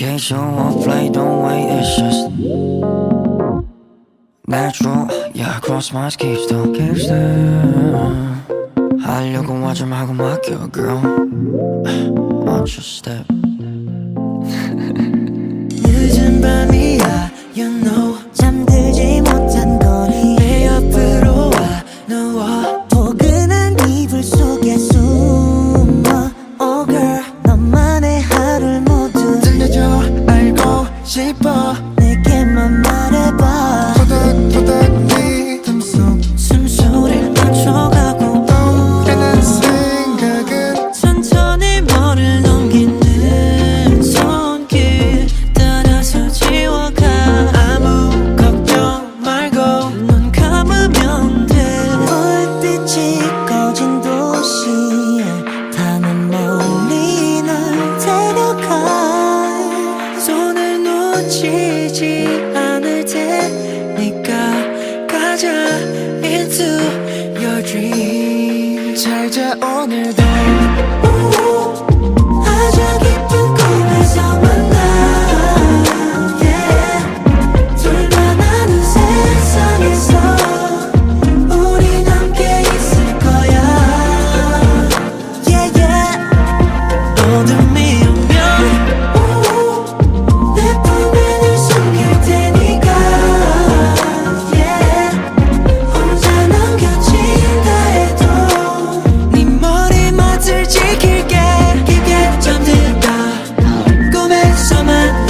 occasional play, don't wait, it's just natural. Yeah, I cross my keeps there. 하려고 하지 말고 맡겨, girl. Watch your step. 늦은 밤이야, you know. 잠들지 못한 거리 내 옆으로 와 누워 포근한 이불 속에 숨어. Oh girl, 너만의 하루를 모두 들려줘. 알고 싶어. 내게만 말해봐. 토닥토닥 네 틈속 숨소리를 맞춰가고 오래는 생각은 천천히 머리를 넘기는 손길 따라서 지워가. 아무 걱정 말고 눈 감으면 돼. 불빛이 꺼진 도시에 타는 멀리 널 데려가. 손을 놓치지 않을 테니까 가자 into your dream. 잘 자 오늘도 아주 깊은 꿈에서 만나. Yeah. 둘만 아는 세상에서 우린 함께 있을 거야. Yeah, yeah. 어둠이 오면 내 품에 늘 숨길 테니까. Yeah. 혼자 남겨진다 해도 네 머리맡을 지킬게. 깊게 잠들다 꿈에서 만나.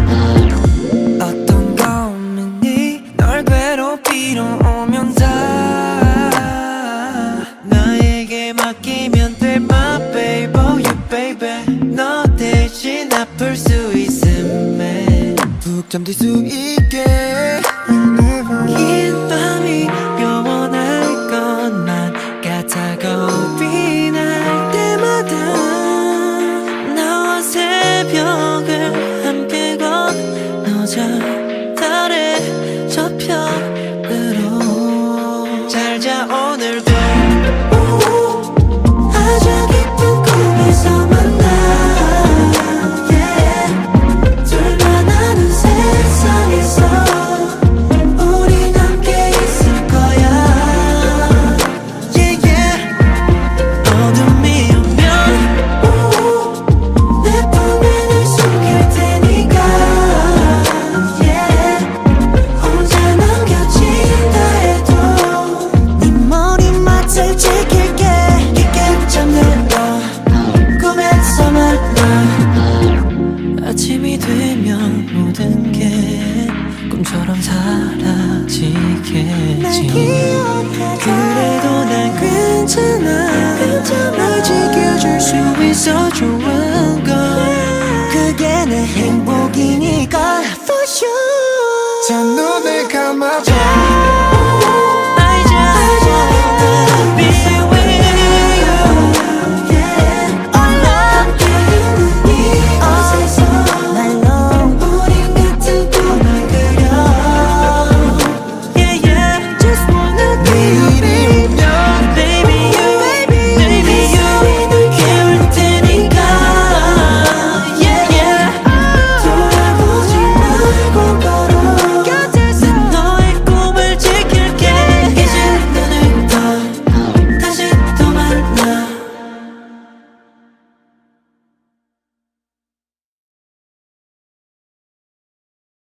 어떤 고민이 널 괴롭히러 오면 다 나에게 맡기면 돼. My baby, oh yeah baby. 너 대신 아플 수 있음에 푹 잠들 수 있게. 긴 밤이 영원할 것만 같아. 겁이 날 때마다 나와 새벽을 함께 건너자. 달의 저편으로 잘 자 오늘도 아주 깊은 꿈에서 만나. Yeah. 둘만 아는 세상에서 우린 함께 있을 거야. Yeah, yeah. 어둠이 오면 내 품에 늘 숨길 테니까. Yeah. 혼자 남겨진다 해도 네 머리맡을 지킬게. 깊게 잠든 너 꿈에서 만나. 아침이 되면 모든 게 꿈처럼 사라지겠지. 그래도 난 괜찮아. 널 지켜줄 수 있어 좋은 건 그게 내 행복이니까. For sure. 자 눈을 감아봐.